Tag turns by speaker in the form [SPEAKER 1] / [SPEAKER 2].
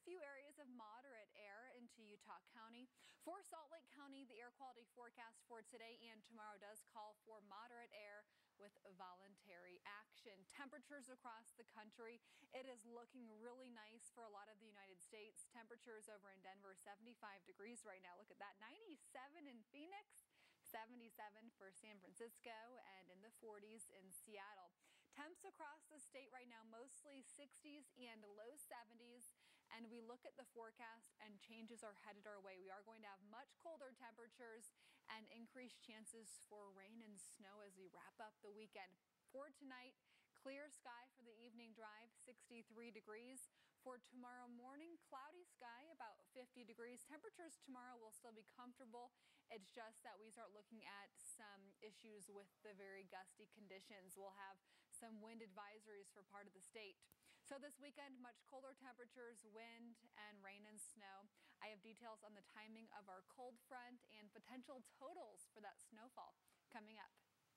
[SPEAKER 1] few areas of moderate air into Utah County. For Salt Lake County, the air quality forecast for today and tomorrow does call for moderate air with voluntary action. Temperatures across the country, it is looking really nice for a lot of the United States. Temperatures over in Denver, 75 degrees right now. Look at that, 97 in Phoenix, 77 for San Francisco, and in the 40s in Seattle. Temps across the state right now, mostly 60s and low 70s. And we look at the forecast and changes are headed our way. We are going to have much colder temperatures and increased chances for rain and snow as we wrap up the weekend. For tonight, clear sky for the evening drive, 63 degrees. For tomorrow morning, cloudy sky, about 50 degrees. Temperatures tomorrow will still be comfortable. It's just that we start looking at some issues with the very gusty conditions. We'll have some wind advisories for part of the state. So this weekend, much colder temperatures, wind and rain and snow. I have details on the timing of our cold front and potential totals for that snowfall coming up.